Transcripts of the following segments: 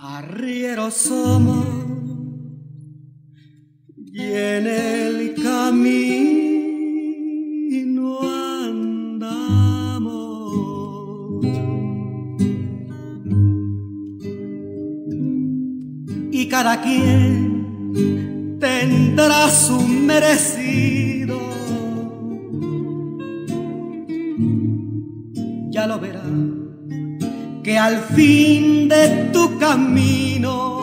Arrieros somos y en el camino andamos, y cada quien tendrá su merecido. Ya lo verás, que al fin de tu camino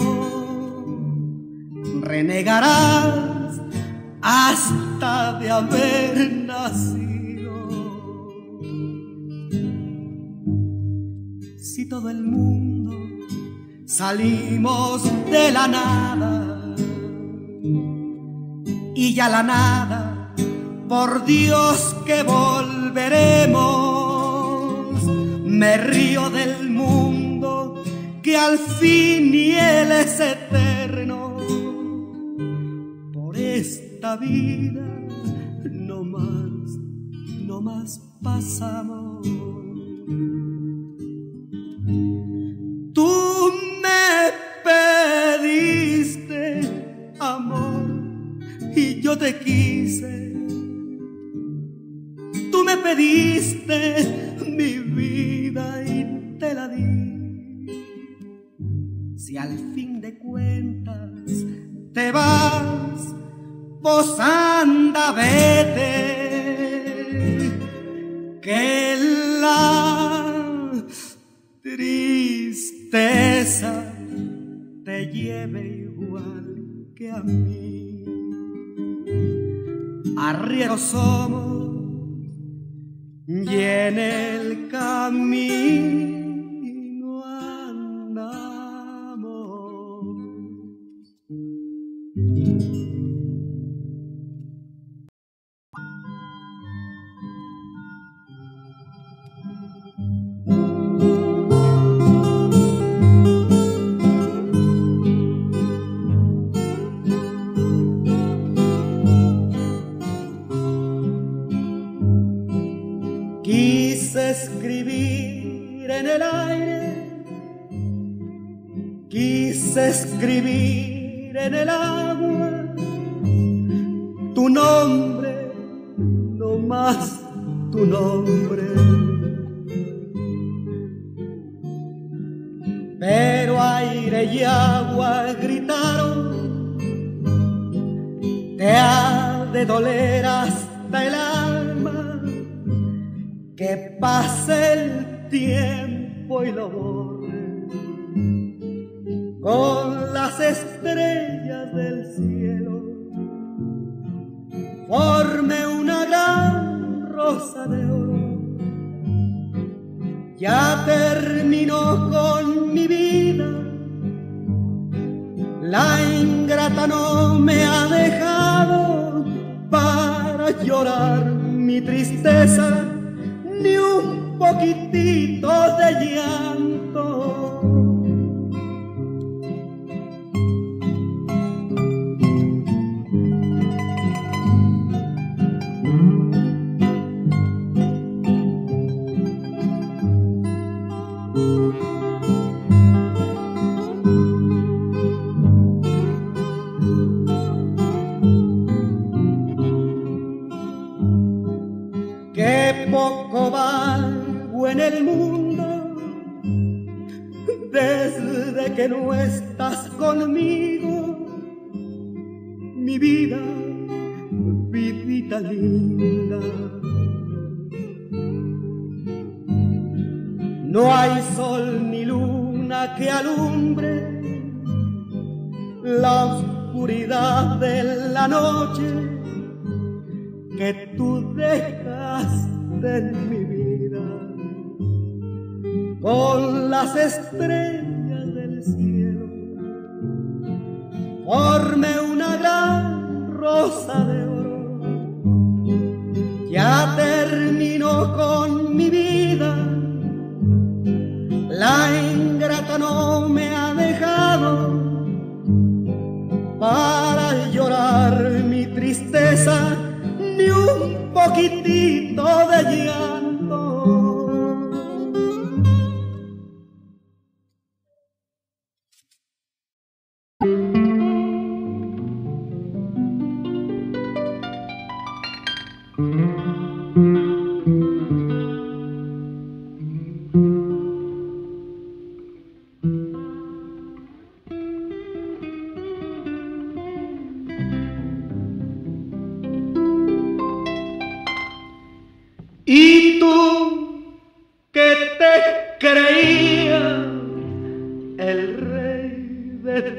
renegarás hasta de haber nacido. Si todo el mundo salimos de la nada, y ya la nada, por Dios que volveremos. Me río del mundo que al fin y él es eterno. Por esta vida no más pasamos. Tú me pediste amor y yo te quise. Tú me pediste mi vida y te la di. Si al fin de cuentas te vas, pues anda, vete, que la tristeza te lleve igual que a mí. Arrieros somos y en el camino andamos. Quise escribir en el aire, quise escribir en el agua tu nombre, no más tu nombre. Pero aire y agua gritaron, te ha de doler hasta el alma que pase el tiempo y lo borre con las estrellas del cielo, forme una gran rosa de oro. Ya terminó con mi vida, la ingrata no me ha dejado para llorar mi tristeza, ni un poquitito de llanto. Qué poco valgo en el mundo desde que no estás conmigo, mi vida, vidita linda. No hay sol ni luna que alumbre la oscuridad de la noche que tú dejaste en mi vida. Con las estrellas del cielo forme una gran rosa de oro. Ya terminó con mi vida, la ingrata no me ha dejado para llorar mi tristeza, ni un poquitito de llanto.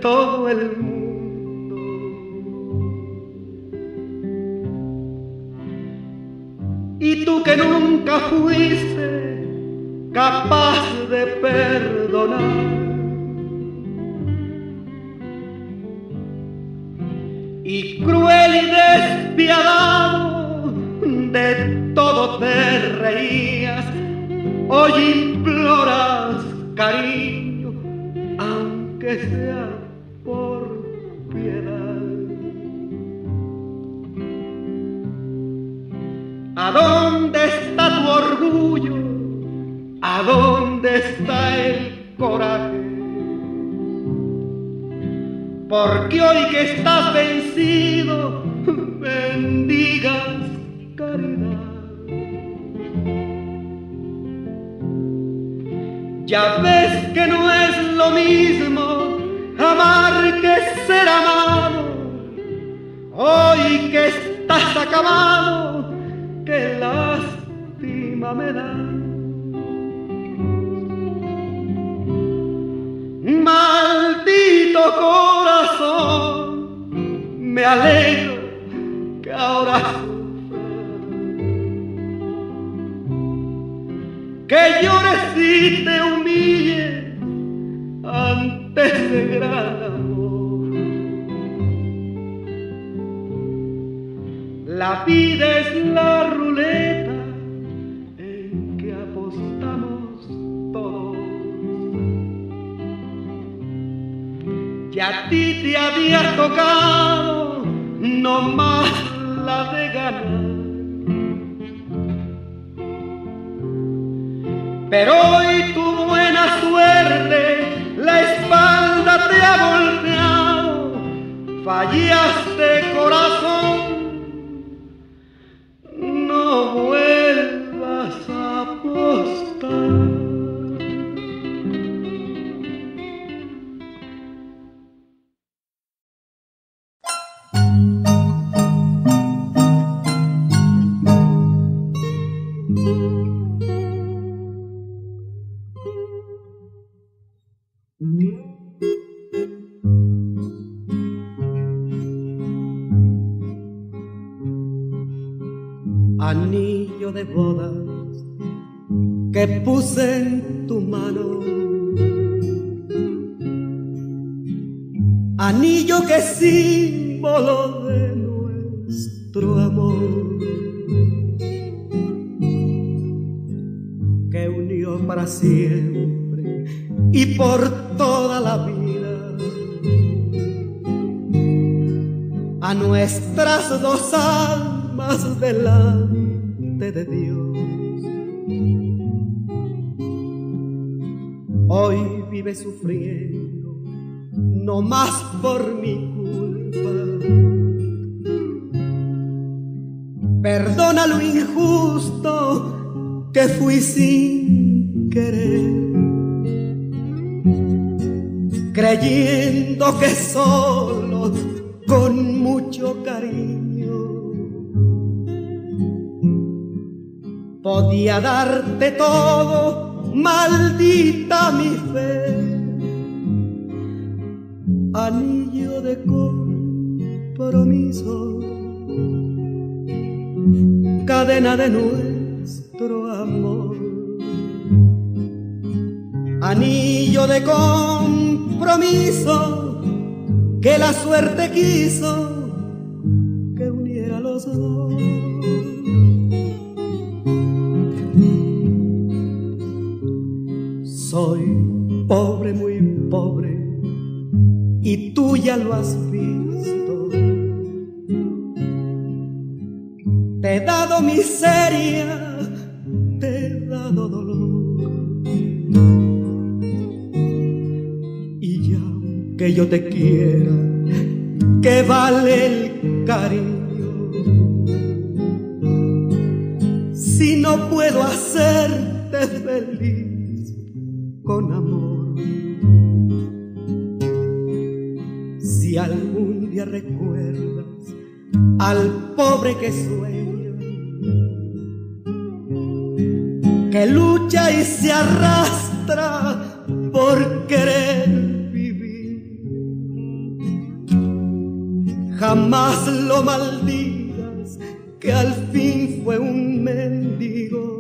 todo el mundo. Y tú que nunca fuiste capaz de perdonar, y cruel y despiadado de todo te reías, hoy imploras cariño, aunque sea por piedad. ¿A dónde está tu orgullo? ¿A dónde está el coraje? Porque hoy que estás vencido, bendigas caridad. Ya ves que no es lo mismo amar que ser amado. Hoy que estás acabado, qué lástima me da. Maldito corazón, me alegro que ahora que llores y te humille ante ese gran amor. La vida es la ruleta en que apostamos todos. Y a ti te había tocado no más la de ganar. Pero hoy tu buena suerte la espalda te ha volteado. Fallaste, corazón, no vuelvas a apostar. Anillo de bodas que puse en tu mano, anillo que es símbolo de nuestro amor, que unió para siempre y por toda la vida a nuestras dos almas delante de Dios. Hoy vive sufriendo, no más por mi culpa. Perdona lo injusto que fui sin querer, creyendo que solo con mucho cariño podía darte todo, maldita mi fe. Anillo de compromiso, cadena de nuestro amor. Anillo de compromiso que la suerte quiso que uniera los dos. Soy pobre, muy pobre, y tú ya lo has visto. Te he dado miseria, te he dado dolor, y ya que yo te quiera, ¿qué vale el cariño? Si no puedo hacerte feliz con amor. Si algún día recuerdas al pobre que sueña, que lucha y se arrastra por querer vivir, maldigas que al fin fue un mendigo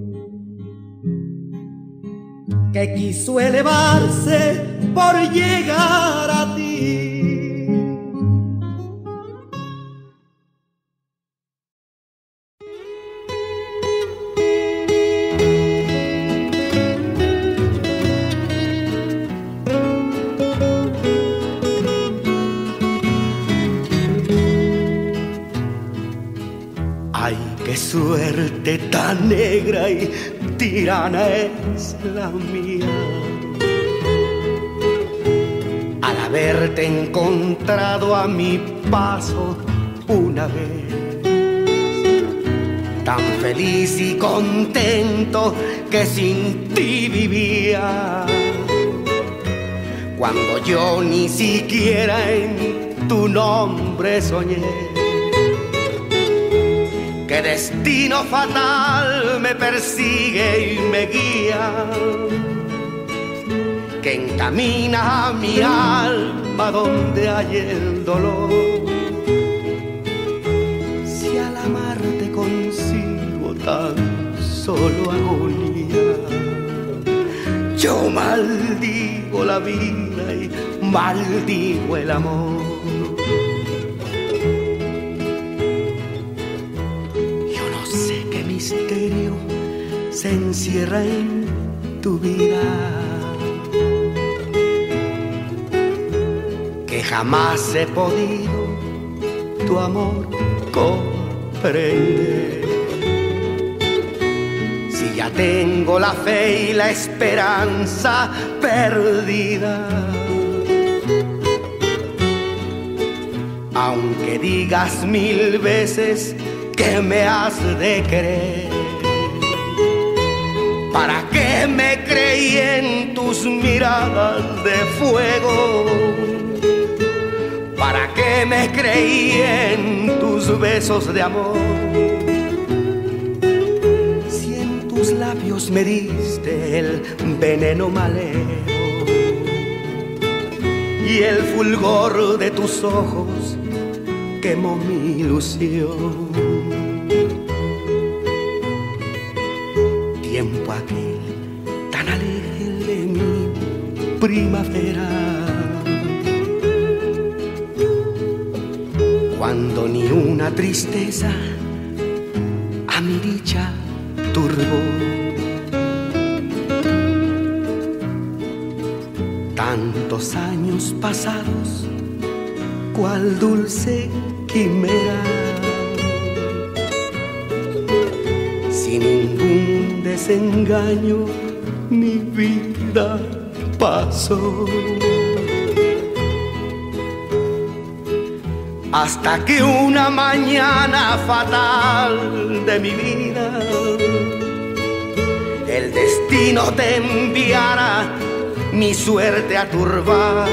que quiso elevarse por llegar a ti. Ay, qué suerte tan negra y tirana es la mía, al haberte encontrado a mi paso una vez, tan feliz y contento que sin ti vivía, cuando yo ni siquiera en tu nombre soñé. Que destino fatal me persigue y me guía, que encamina a mi alma donde hay el dolor. Si al amarte consigo tan solo agonía, yo maldigo la vida y maldigo el amor. Misterio se encierra en tu vida, que jamás he podido tu amor comprender. Si ya tengo la fe y la esperanza perdida, aunque digas 1000 veces que me has de querer, ¿para qué me creí en tus miradas de fuego? ¿Para qué me creí en tus besos de amor? Si en tus labios me diste el veneno malero y el fulgor de tus ojos quemó mi ilusión. Tiempo aquel tan alegre de mi primavera, cuando ni una tristeza a mi dicha turbó. Tantos años pasados, cual dulce quimera, sin ningún desengaño mi vida pasó, hasta que una mañana fatal de mi vida el destino te enviara mi suerte a turbar.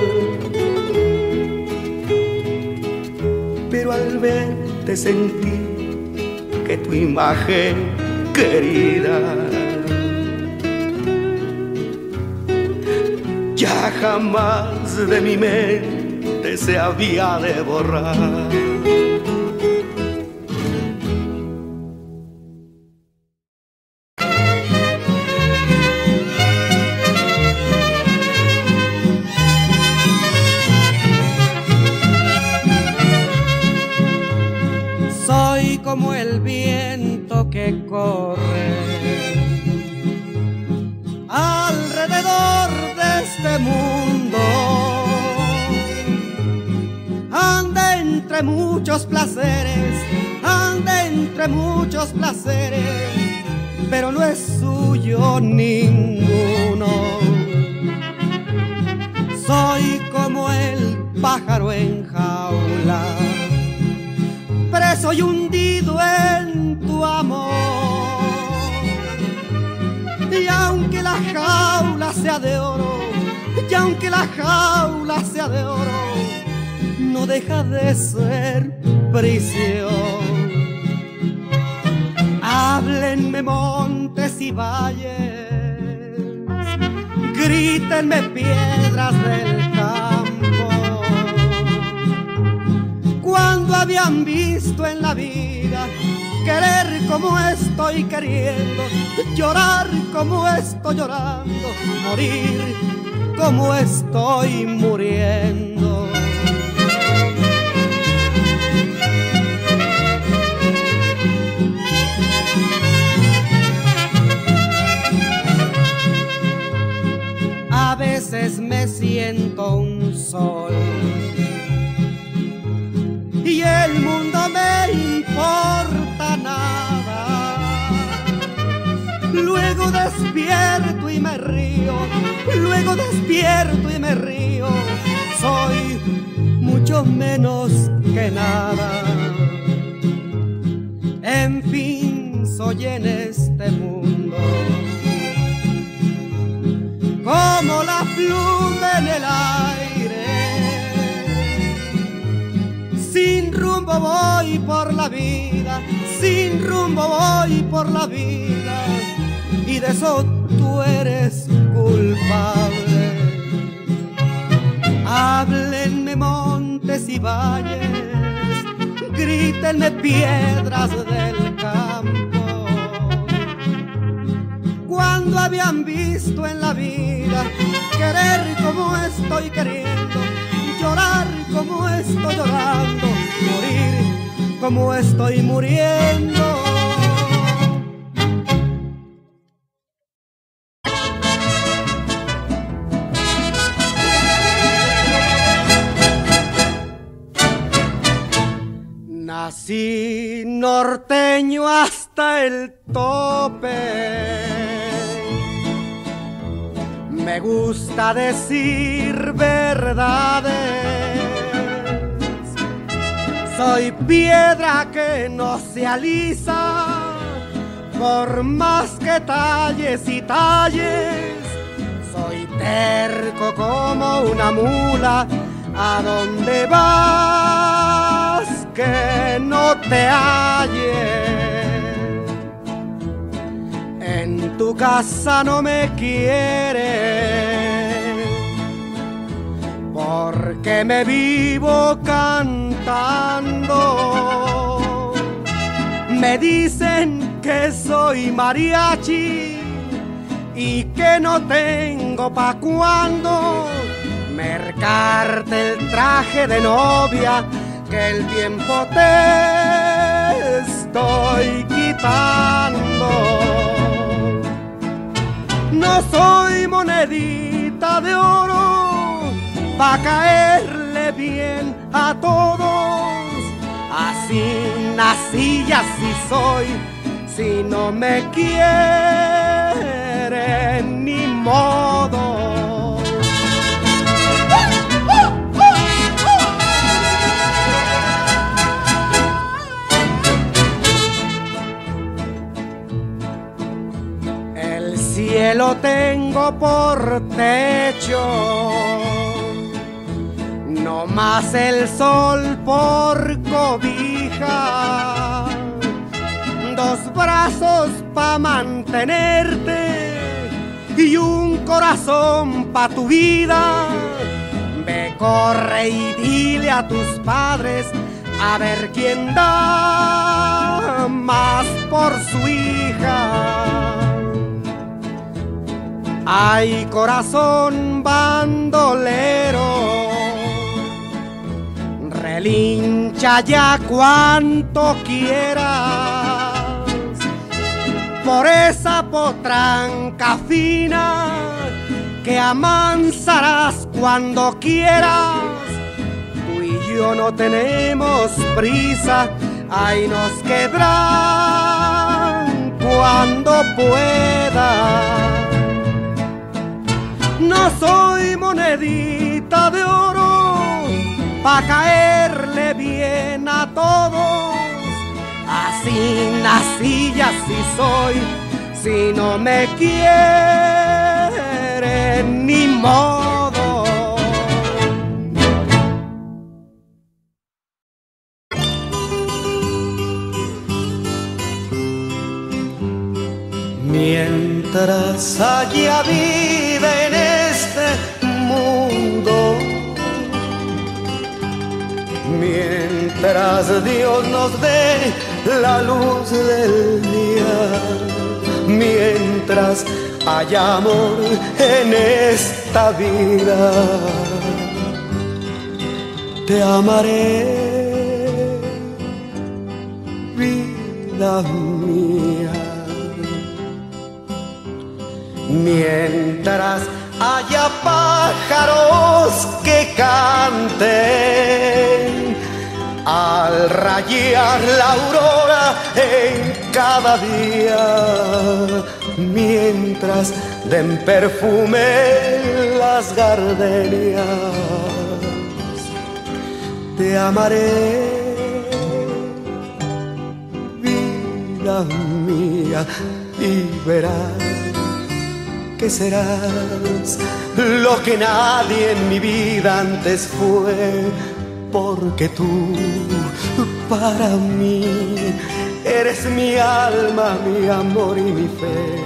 Pero al verte sentí que tu imagen querida ya jamás de mi mente se había de borrar. Soy como el viento que corre alrededor de este mundo, anda entre muchos placeres, anda entre muchos placeres, pero no es suyo ninguno. Soy como el pájaro en jaula, preso y hundido en tu amor. Y aunque la jaula sea de oro, y aunque la jaula sea de oro, no deja de ser prisión. Háblenme montes y valles, grítenme piedras del campo, cuando habían visto en la vida querer como estoy queriendo, llorar como estoy llorando, morir como estoy muriendo. A veces me siento un sol y el mundo me importa nada. Luego despierto y me río, luego despierto y me río. Soy mucho menos que nada. En fin, soy en este mundo como la pluma en el aire. Sin rumbo voy por la vida, sin rumbo voy por la vida, y de eso tú eres culpable. Háblenme montes y valles, grítenme piedras del campo. Cuando habían visto en la vida querer como estoy queriendo, llorar como estoy llorando, morir como estoy muriendo. Nací norteño hasta el tope. Me gusta decir verdades. Soy piedra que no se alisa, por más que talles y talles. Soy terco como una mula. ¿A dónde vas que no te halles? En tu casa no me quieres, porque me vivo cantando. Me dicen que soy mariachi y que no tengo pa' cuando mercarte el traje de novia que el tiempo te estoy quitando. No soy monedita de oro pa' caerle bien a todos. Así nací y así soy. Si no me quieren, ni modo. El cielo tengo por techo, no más el sol por cobija. Dos brazos pa' mantenerte y un corazón pa' tu vida. Ve, corre y dile a tus padres a ver quién da más por su hija. Ay, corazón bandolero, relincha ya cuanto quieras por esa potranca fina que amansarás cuando quieras. Tú y yo no tenemos prisa, ahí nos quedarán cuando pueda. No soy monedita de oro pa' caerle bien a todos. Así nací y así soy. Si no me quieren, ni modo. Mientras haya vida en este mundo, mientras mientras Dios nos dé la luz del día, mientras haya amor en esta vida, te amaré, vida mía. Mientras haya pájaros que canten al rayar la aurora en cada día, mientras den perfume las gardenias, te amaré, vida mía, y verás que serás lo que nadie en mi vida antes fue, porque tú para mí eres mi alma, mi amor y mi fe.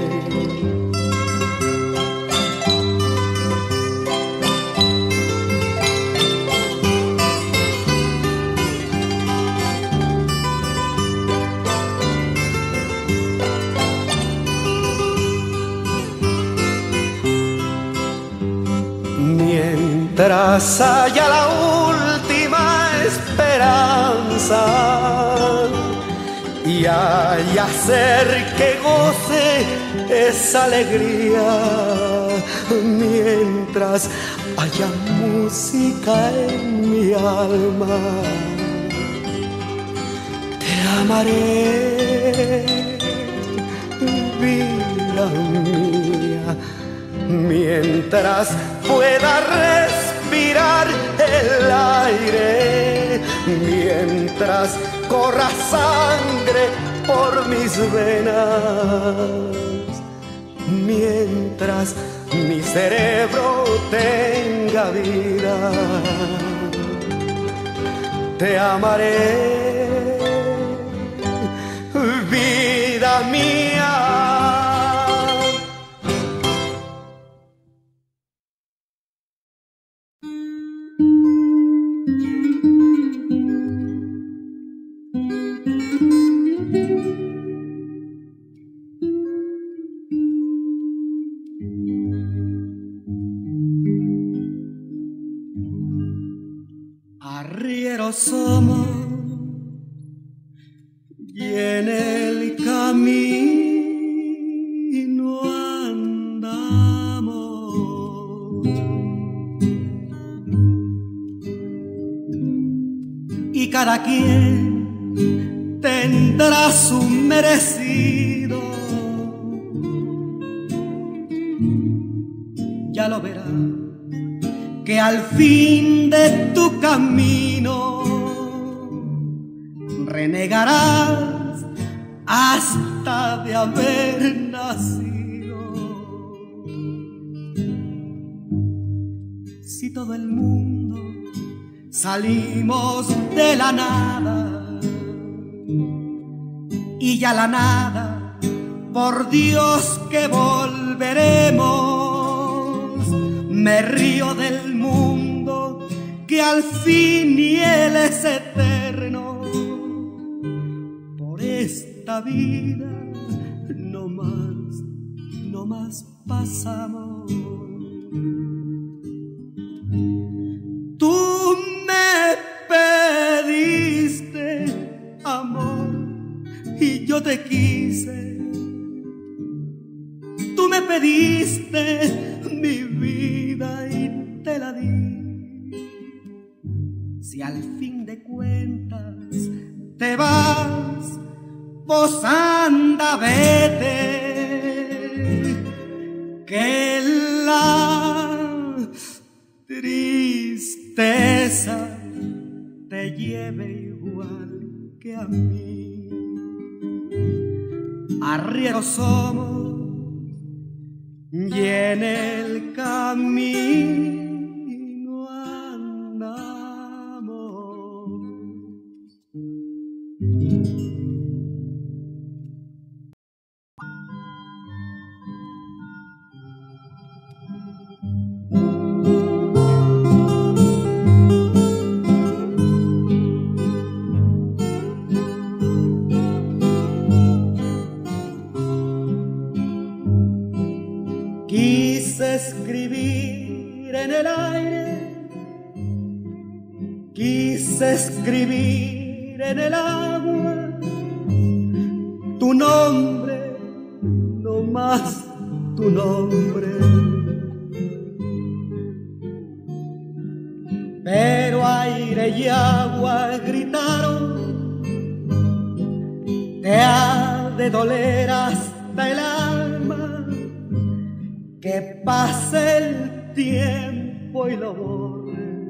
Mientras haya la última esperanza y haya ser que goce esa alegría, mientras haya música en mi alma, te amaré, vida mía. Mientras pueda respirar el aire, mientras corra sangre por mis venas, mientras mi cerebro tenga vida, te amaré, vida mía. Arrieros somos y en el camino andamos, y cada quien tendrá su merecido, ya lo verás, que al fin de tu camino renegarás hasta de haber nacido. Si todo el mundo salimos de la nada, y ya la nada, por Dios que volveremos, me río del mundo que al fin y él es eterno. Por esta vida no más pasamos. Tú me pediste amor y yo te quise. Tú me pediste mi vida y te la di. Si al fin de cuentas te vas, pues anda, vete, que la tristeza te lleve igual que a mí. Arrieros somos y en el camino andamos. en el aire, quise escribir en el agua tu nombre, no más tu nombre. Pero aire y agua gritaron, te ha de doler hasta el alma que pase el tiempo y lo borre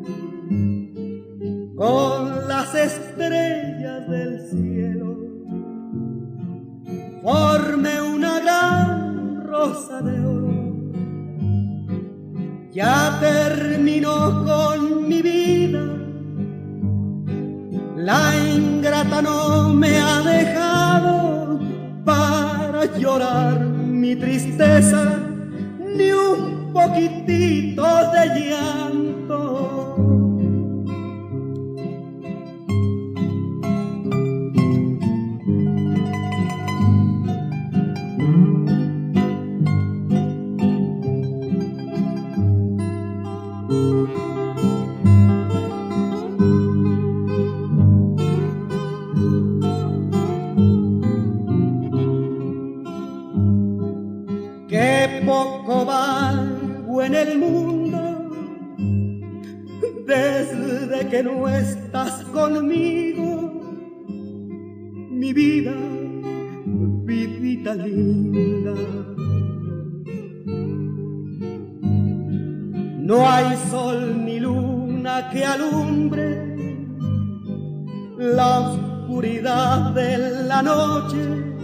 con las estrellas del cielo, forme una gran rosa de oro. Ya terminó con mi vida, la ingrata no me ha dejado para llorar mi tristeza, ni un poquitito de llanto. Qué poco valgo en el mundo desde que no estás conmigo, mi vida, vidita linda. No hay sol ni luna que alumbre la oscuridad de la noche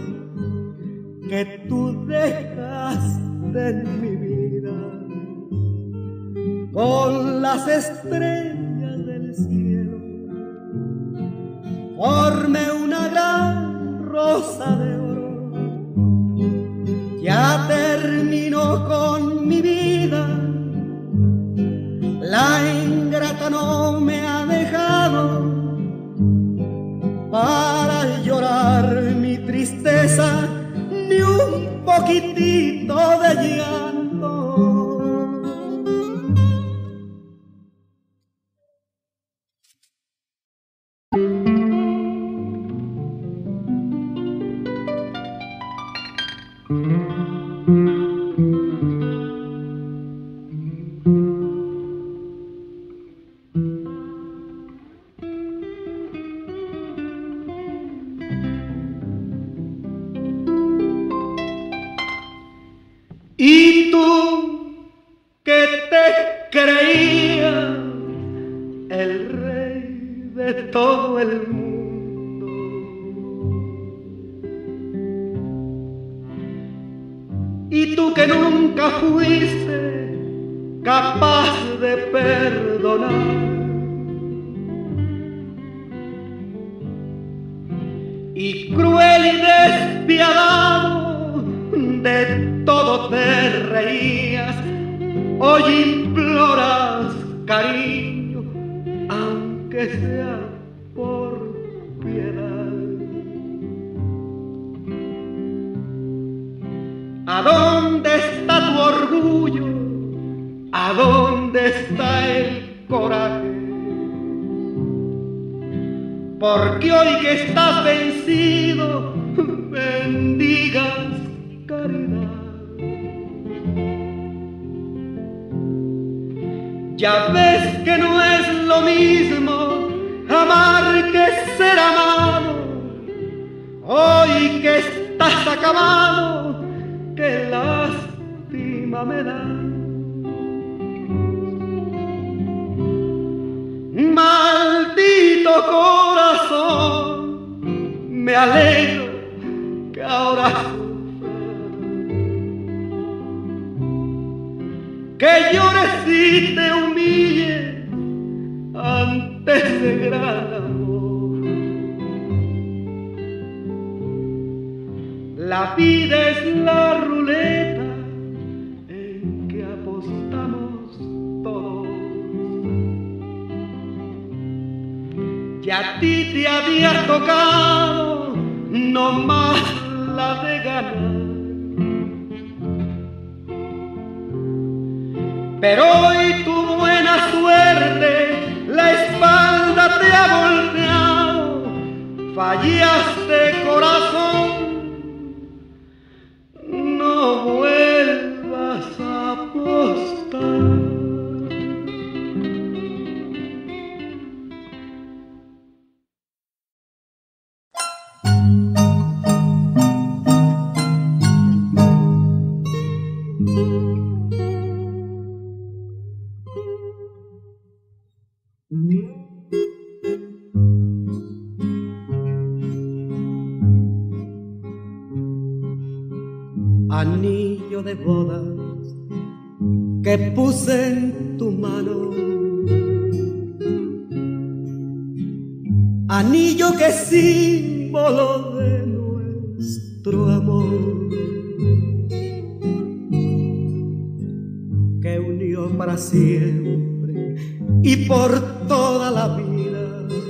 que tú dejaste en mi vida. Con las estrellas del cielo forme una gran rosa de oro. Ya terminó con mi vida, la ingrata no me ha dejado para llorar mi tristeza, ni un poquitito de llanto. Y tú que te creías el rey de todo el mundo, y tú que nunca fuiste capaz de perdonar, y cruel y despiadado de todo te reías, hoy imploras cariño, aunque sea por piedad. ¿A dónde está tu orgullo? ¿A dónde está el coraje? Porque hoy que estás vencido, bendigas caridad. Ya ves que no es lo mismo amar que ser amado. Hoy que estás acabado, qué lástima me da. Maldito corazón, me alegro que ahora que llores y te humille ante ese gran amor. La vida es la ruleta en que apostamos todos. Ya a ti te había tocado no más la de ganar, pero hoy tu buena suerte la espalda te ha volteado, fallaste corazón, no vuelvas a apostar. Anillo de bodas que puse en tu mano, anillo que es símbolo de nuestro amor, que unió para siempre y por toda la vida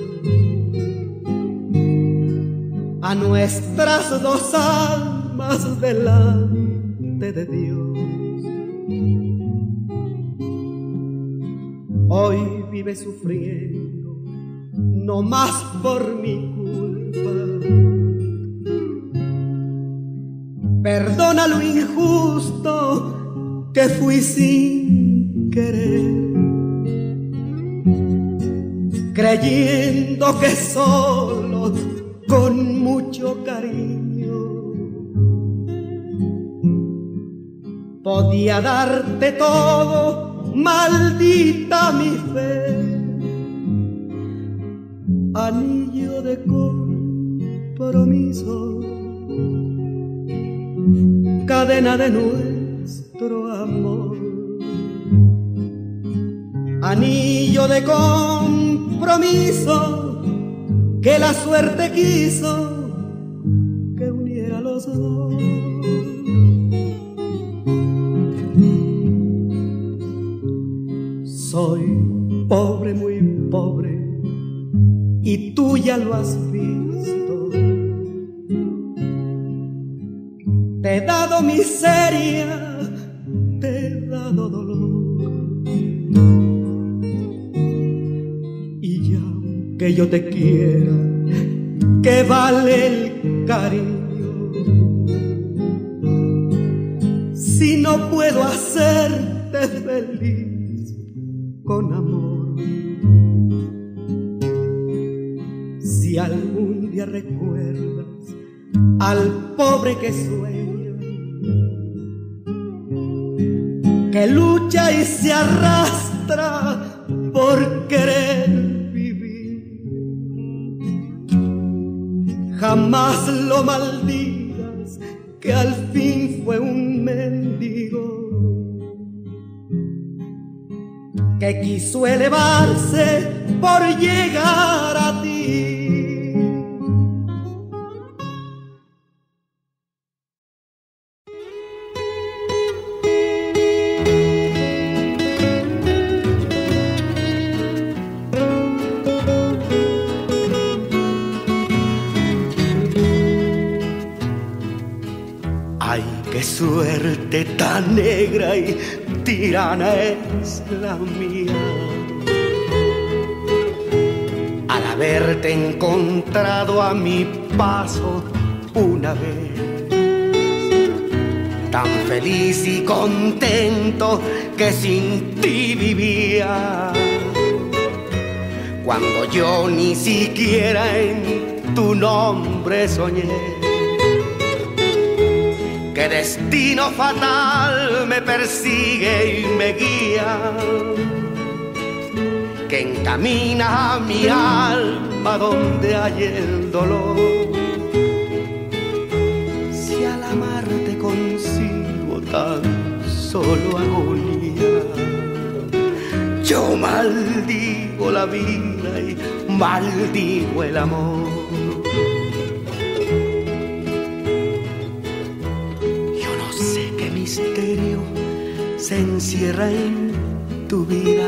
a nuestras dos almas delante de Dios. Hoy vive sufriendo, no más por mi culpa. Perdona lo injusto que fui sin querer, creyendo que solo con mucho cariño podía darte todo. Maldita mi fe, anillo de compromiso, cadena de nuestro amor, anillo de compromiso que la suerte quiso que uniera los dos. Soy pobre, muy pobre, y tú ya lo has visto. Te he dado miseria, te he dado dolor, y ya que yo te quiera, que vale el cariño, si no puedo hacerte feliz con amor. Si algún día recuerdas al pobre que sueña, que lucha y se arrastra por querer vivir, jamás lo maldigas, que al fin fue un mendigo que quiso elevarse por llegar a ti. Ay, qué suerte tan negra y tirana es la mía, al haberte encontrado a mi paso una vez, tan feliz y contento que sin ti vivía, cuando yo ni siquiera en tu nombre soñé. Que destino fatal me persigue y me guía, que encamina a mi alma donde hay el dolor. Si al amarte consigo tan solo agonía, yo maldigo la vida y maldigo el amor. Misterio se encierra en tu vida,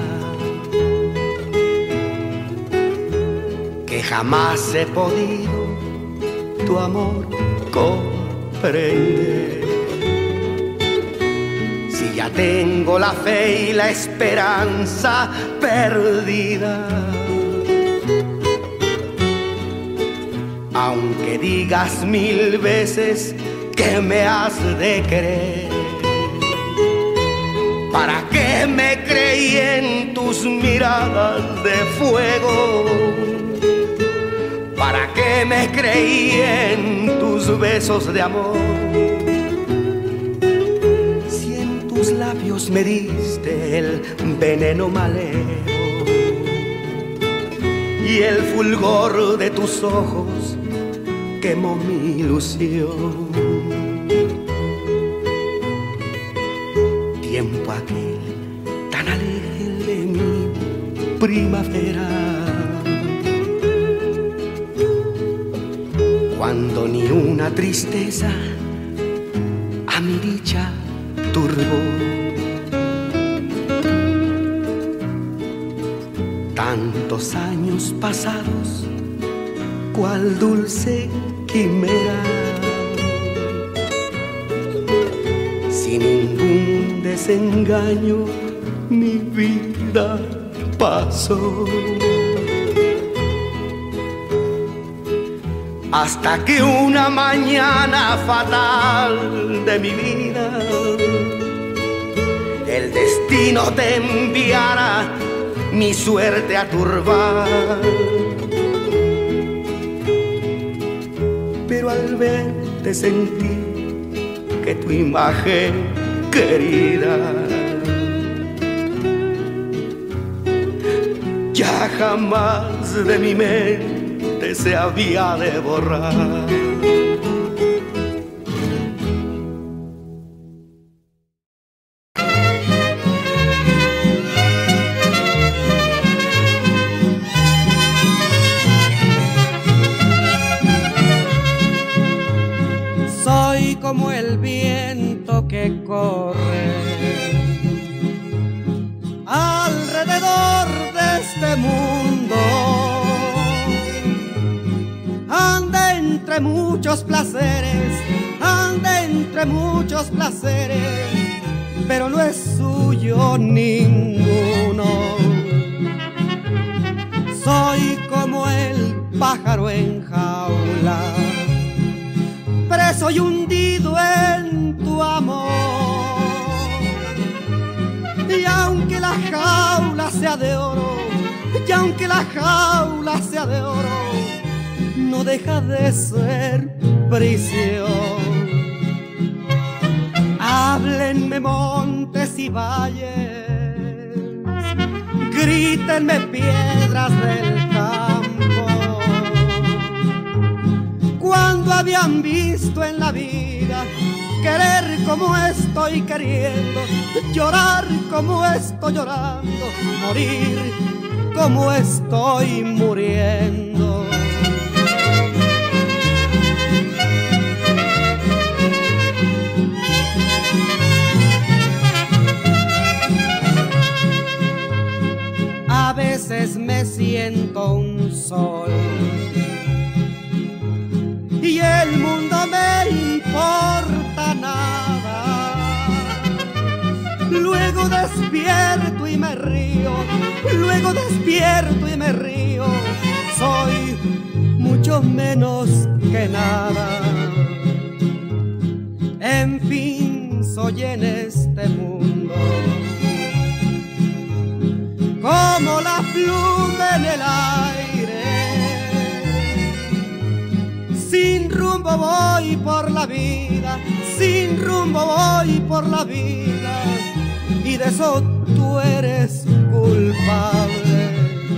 que jamás he podido tu amor comprender. Si Ya tengo la fe y la esperanza perdida. Aunque digas 1000 veces que me has de querer, ¿para qué me creí en tus miradas de fuego? ¿Para qué me creí en tus besos de amor? Si en tus labios me diste el veneno malero y el fulgor de tus ojos quemó mi ilusión. Tiempo aquel tan alegre de mi primavera, cuando ni una tristeza a mi dicha turbó. Tantos años pasados, cual dulce quimera, sin ningún desengaño mi vida pasó. Hasta que una mañana fatal de mi vida, el destino te enviara mi suerte a turbar. Pero al verte sentí que tu imagen querida ya jamás de mi mente se había de borrar. Soy como el viento que corre alrededor de este mundo, anda entre muchos placeres, anda entre muchos placeres, pero no es suyo ninguno. Soy como el pájaro en jaula, preso y hundido en tu amor. Y aunque la jaula sea de oro, y aunque la jaula sea de oro, no deja de ser prisión. Háblenme montes y valles, grítenme piedras del campo, cuando habían visto en la vida querer como estoy queriendo, llorar como estoy llorando, morir como estoy muriendo. A veces me siento un sol y el mundo me importa nada. Luego despierto y me río, luego despierto y me río. Soy mucho menos que nada. En fin, soy en este mundo como la pluma en el aire. Sin rumbo voy por la vida, sin rumbo voy por la vida, y de eso tú eres culpable.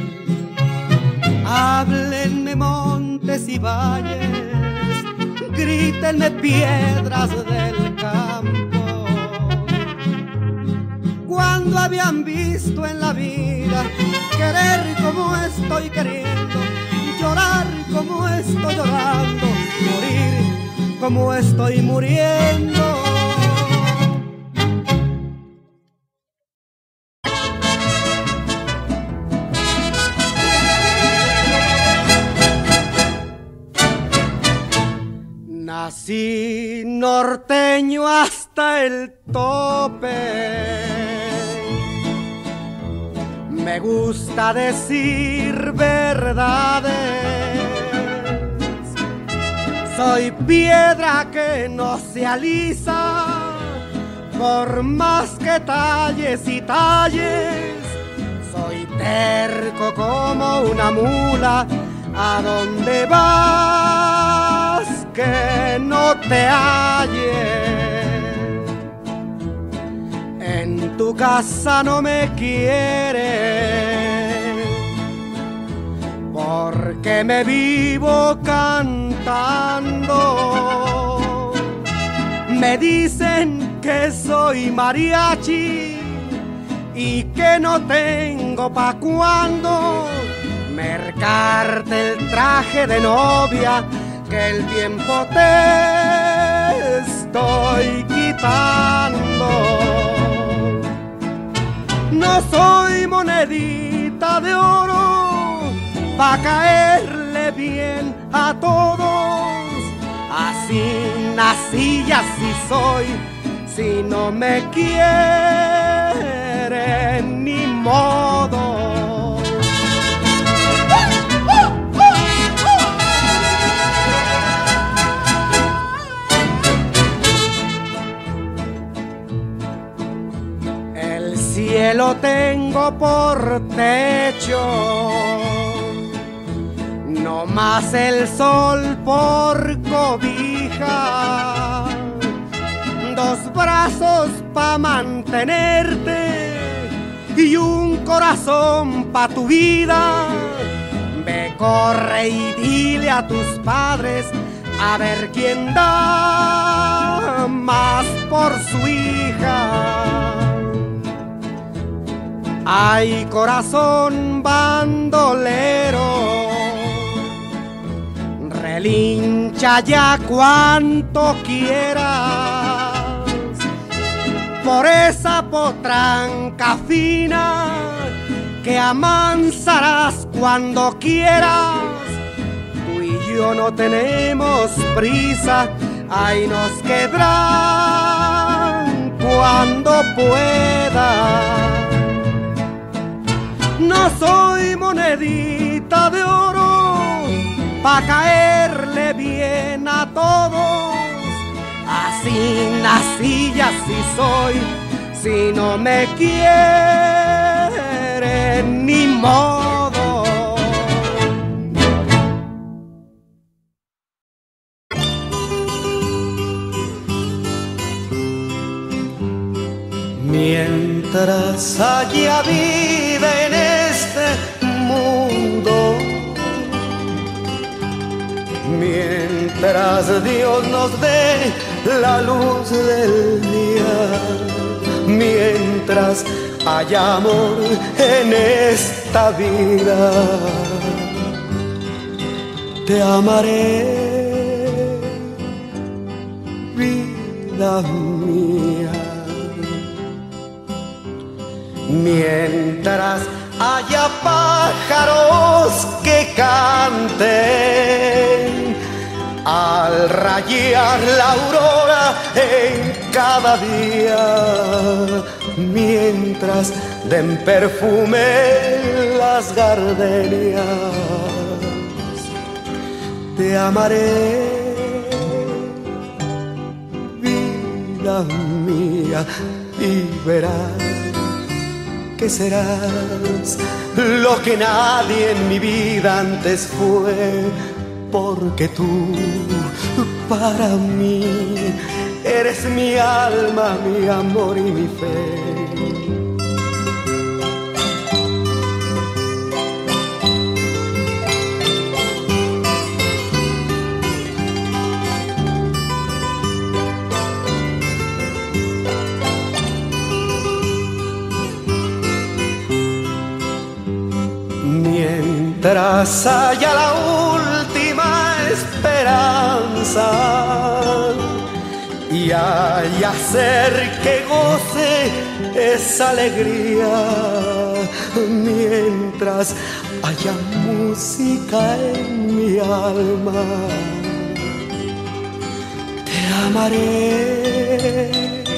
Háblenme montes y valles, grítenme piedras del campo, cuando habían visto en la vida querer como estoy queriendo, llorar como estoy llorando, morir como estoy muriendo. Nací norteño hasta hasta el tope. Me gusta decir verdades. Soy piedra que no se alisa, por más que talles y talles. Soy terco como una mula. ¿A dónde vas que no te halles? En tu casa no me quieres, porque me vivo cantando. Me dicen que soy mariachi y que no tengo pa' cuando mercarte el traje de novia que el tiempo te estoy quitando. No soy monedita de oro pa' caerle bien a todos. Así nací y así soy. Si no me quieren, ni modo. El cielo tengo por techo, no más el sol por cobija. Dos brazos pa' mantenerte y un corazón pa' tu vida. Ve, corre y dile a tus padres a ver quién da más por su hija. Ay, corazón bandolero, relincha ya cuanto quieras por esa potranca fina que amansarás cuando quieras. Tú y yo no tenemos prisa, ahí nos quedarán cuando pueda. No soy monedita de oro pa' caerle bien a todos. Así nací y así soy. Si no me quieren, ni modo. Mientras haya vida en este mundo, mientras Dios nos dé la luz del día, mientras haya amor en esta vida, te amaré, vida mía. Mientras haya pájaros que canten al rayar la aurora en cada día, mientras den perfume las gardenias, te amaré, vida mía, y verás que serás lo que nadie en mi vida antes fue, porque tú para mí eres mi alma, mi amor y mi fe. Mientras haya la última esperanza y haya ser que goce esa alegría, mientras haya música en mi alma, te amaré,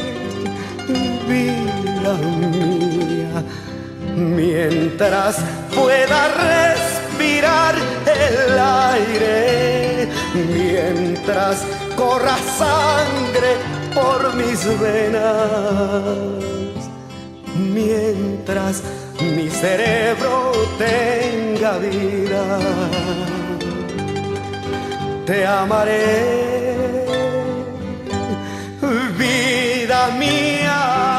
vida mía, mientras pueda respirar el aire, mientras corra sangre por mis venas, mientras mi cerebro tenga vida, te amaré, vida mía.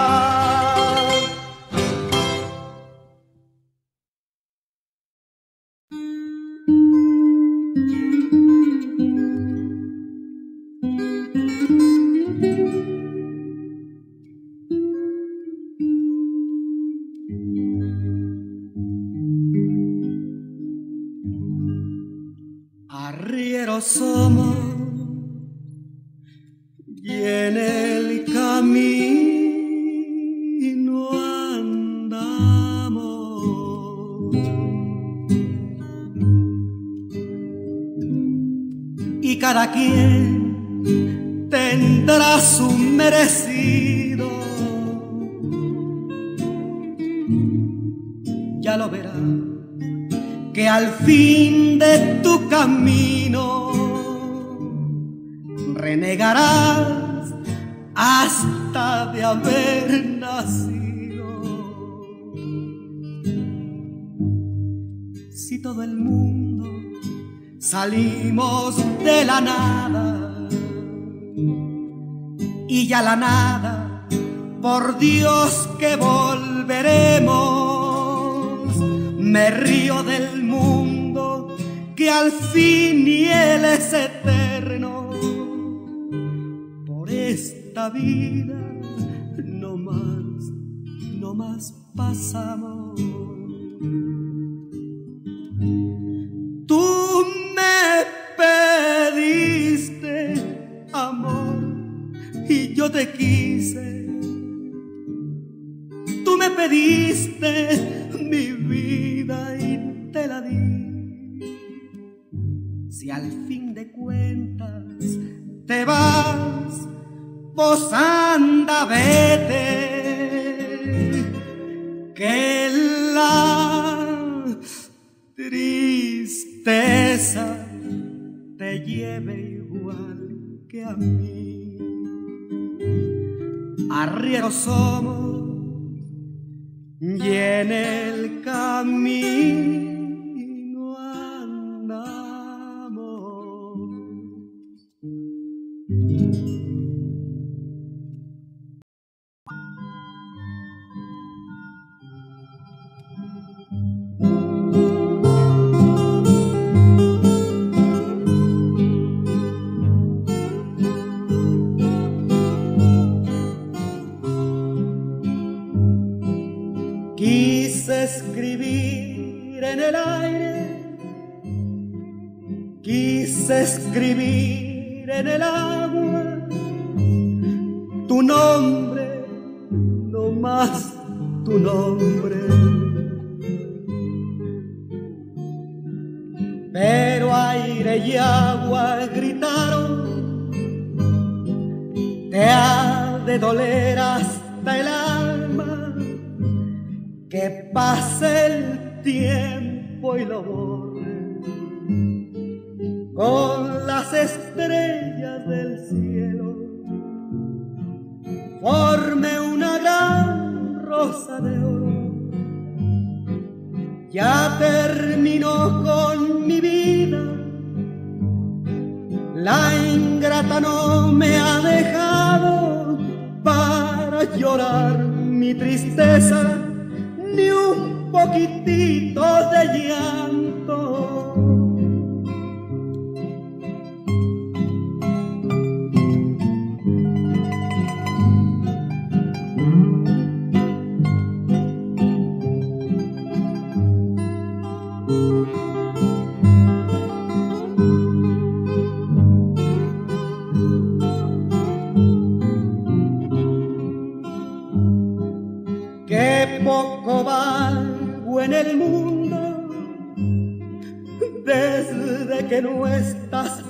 Arrieros somos y en el camino andamos, y cada quien tendrá su merecido. Ya lo verás, que al fin de tu camino renegarás hasta de haber nacido. Si todo el mundo salimos de la nada, y ya la nada, por Dios que volveremos. Me río del mundo que al fin y él es eterno. Por esta vida no más pasamos. Tú me pediste amor y yo te quise. Tú me pediste mi vida y te la di. Si al fin de cuentas te vas, pues anda, vete, que la tristeza te lleve igual que a mí. Arrieros somos y en el camino andamos. Quise escribir en el aire, quise escribir en el agua tu nombre, no más tu nombre. Pero aire y agua gritaron, te ha de doler hasta el alma, que pase el tiempo y lo borre con las estrellas del cielo, forme una gran rosa de oro. Ya terminó con mi vida, la ingrata no me ha dejado para llorar mi tristeza, ni un poquitito de llanto. Qué poco valgo en el mundo desde que no estás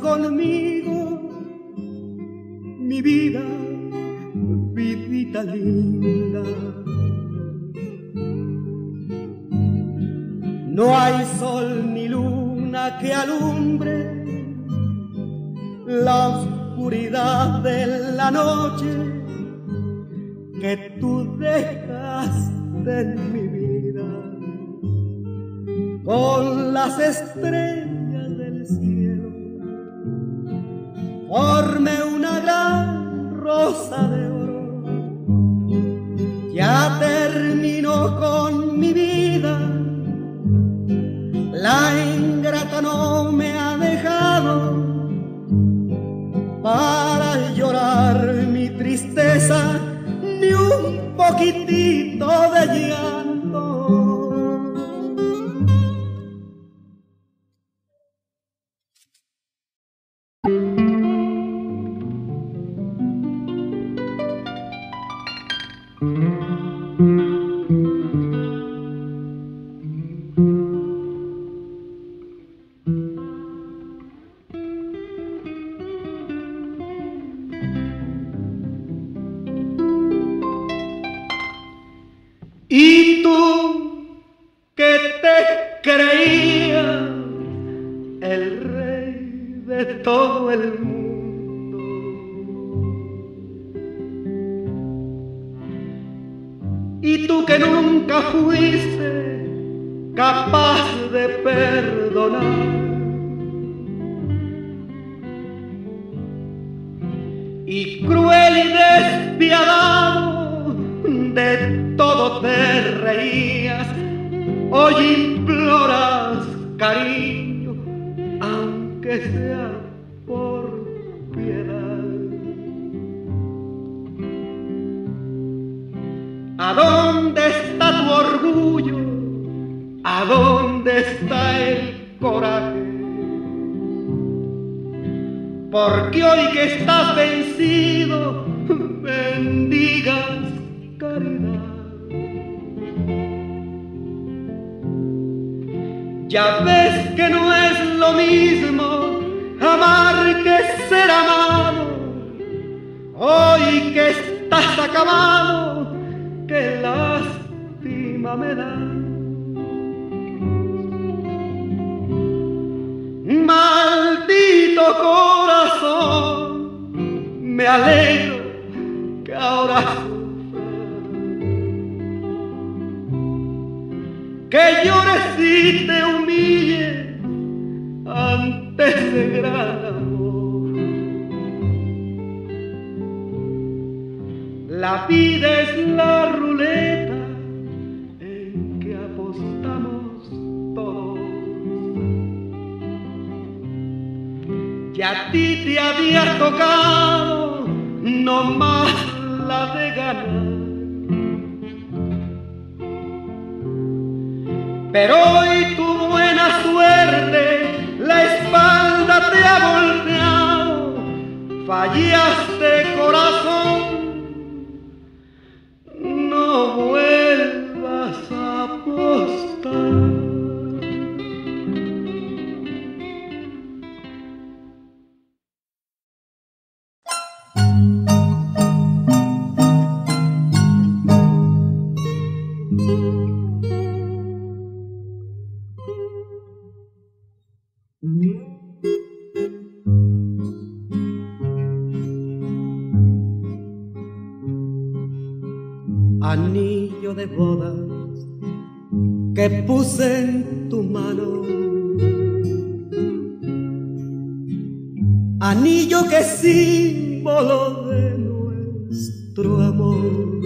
conmigo, mi vida, vidita linda. No hay sol ni luna que alumbre la oscuridad de la noche que tú dejaste en mi vida. Con las estrellas del cielo formé una gran rosa de oro. Ya terminó con mi vida, la ingrata no me ha dejado para llorar mi tristeza, ni un poquitito de llanto. Y tú que te creías el rey de todo el mundo, y tú que nunca fuiste capaz de perdonar, y cruel y despiadado de todo te reías, hoy imploras cariño, aunque sea por piedad. ¿A dónde está tu orgullo? ¿A dónde está el coraje? Porque hoy que estás vencido, bendigas caridad. Ya ves que no es lo mismo amar que ser amado. Hoy que estás acabado, qué lástima me da. Maldito corazón, me alegro que ahora que llores y te humille ante ese gran amor. La vida es la ruleta en que apostamos todos. Y a ti te había tocado no más la de ganar. Pero hoy tu buena suerte la espalda te ha volteado, fallaste corazón, no vuelvas a apostar. Anillo de bodas que puse en tu mano, anillo que es símbolo de nuestro amor,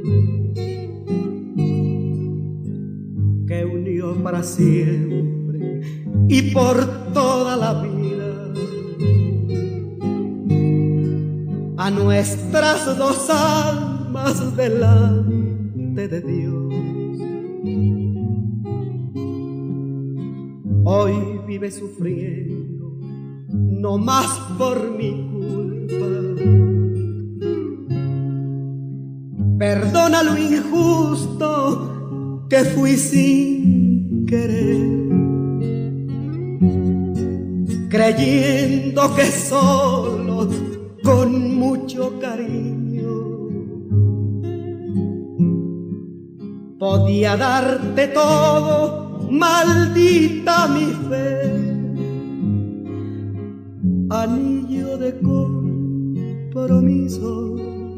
que unió para siempre y por toda la vida a nuestras dos almas delante de Dios. Hoy vive sufriendo, no más por mi culpa. Perdona lo injusto que fui sin querer, creyendo que solo con mucho cariño podía darte todo, maldita mi fe. Anillo de compromiso,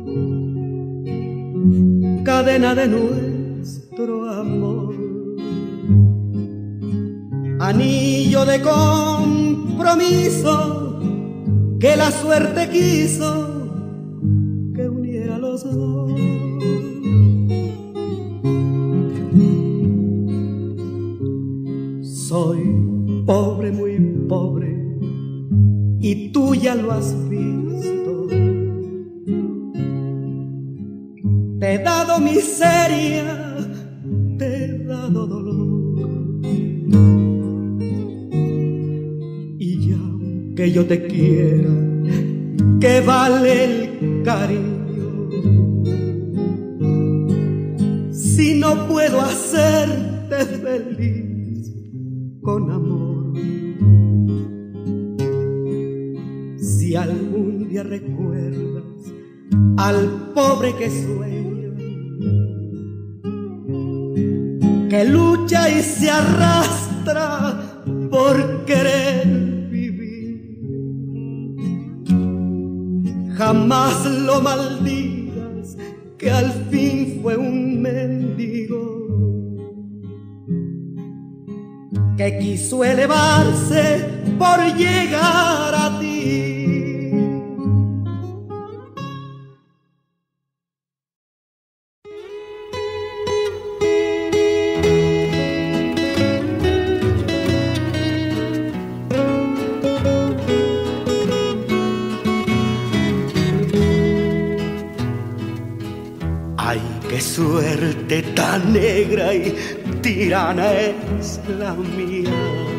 cadena de nuestro amor. Anillo de compromiso que la suerte quiso que uniera los dos. Soy pobre, muy pobre, y tú ya lo has visto. Te he dado miseria, te he dado dolor, y ya que yo te quiera, ¿qué vale el cariño? Si no puedo hacerte feliz con amor. Si algún día recuerdas al pobre que sueña, que lucha y se arrastra por querer vivir, jamás lo maldigas, que al fin fue un mendigo que quiso elevarse por llegar a ti. Ay, qué suerte tan negra y tirana es la mía,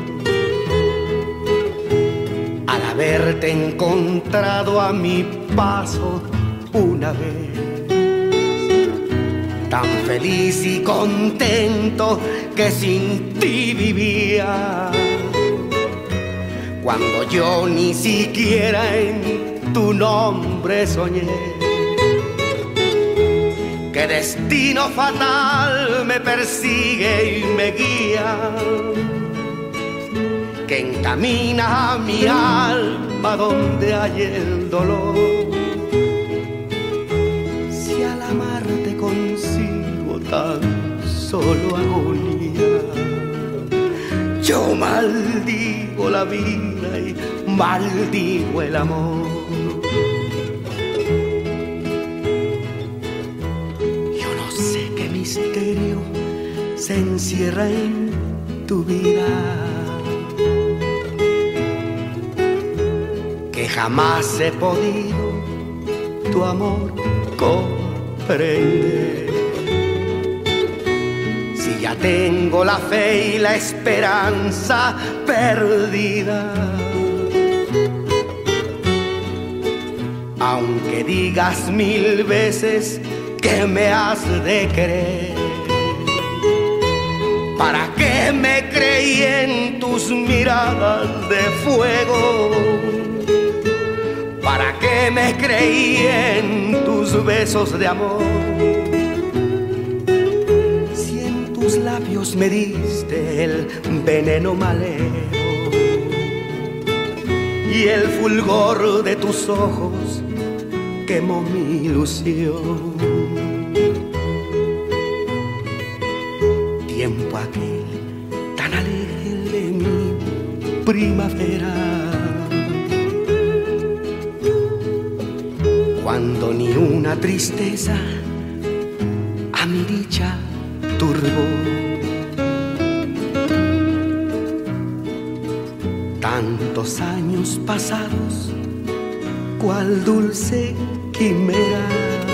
al haberte encontrado a mi paso una vez, tan feliz y contento que sin ti vivía, cuando yo ni siquiera en tu nombre soñé. Que destino fatal me persigue y me guía, que encamina a mi alma donde hay el dolor. Si al amarte consigo tan solo agonía, yo maldigo la vida y maldigo el amor. Misterio se encierra en tu vida, que jamás he podido tu amor comprender. Si ya tengo la fe y la esperanza perdida, aunque digas 1000 veces que me has de querer, ¿para qué me creí en tus miradas de fuego? ¿Para qué me creí en tus besos de amor? Si en tus labios me diste el veneno malero y el fulgor de tus ojos quemó mi ilusión. Tiempo aquel tan alegre de mi primavera, cuando ni una tristeza a mi dicha turbó. Tantos años pasados, cual dulce quimera,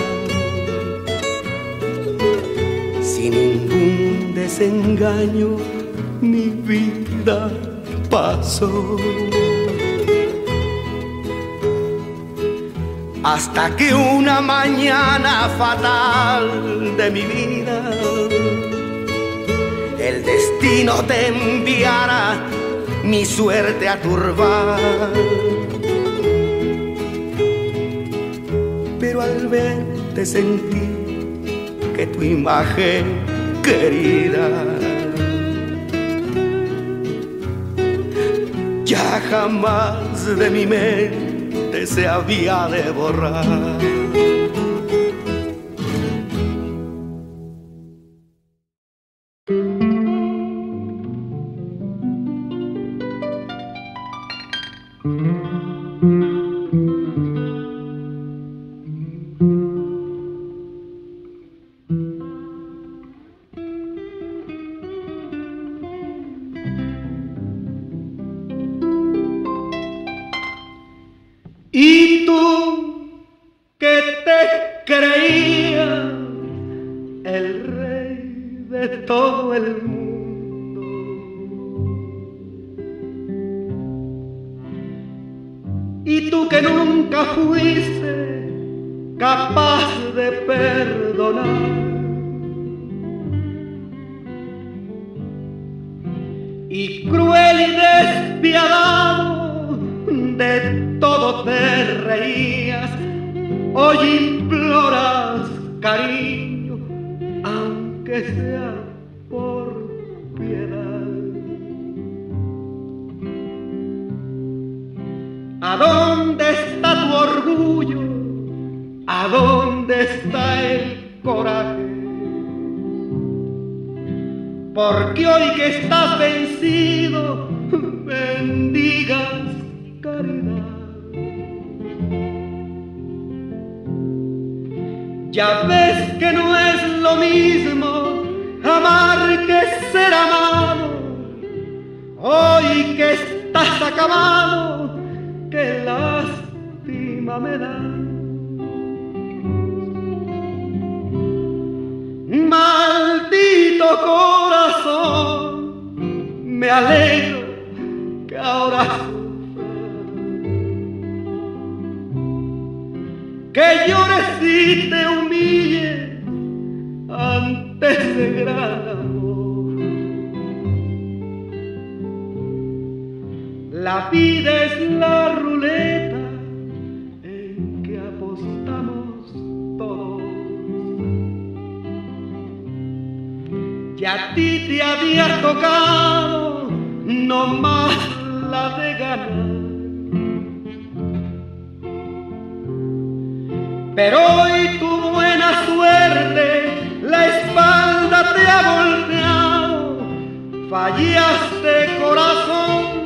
sin ningún desengaño mi vida pasó, hasta que una mañana fatal de mi vida el destino te enviara mi suerte a turbar. Pero al verte sentí que tu imagen querida. Ya jamás de mi mente se había de borrar. Y tú que te creías el rey de todo el mundo, y tú que nunca fuiste capaz de perdonar, y cruel y despiadado de todo te reías, hoy imploras cariño, aunque sea por piedad. ¿A dónde está tu orgullo? ¿A dónde está el coraje? Porque hoy que estás vencido, bendigas caridad. Ya ves que no es lo mismo amar que ser amado. Hoy que estás acabado, qué lástima me da. Maldito corazón, me alegro que ahora que llores y te humille ante ese gran amor. La vida es la ruleta en que apostamos todos. Y a ti te había tocado nomás la de ganar. Pero hoy tu buena suerte la espalda te ha volteado. Fallaste, corazón,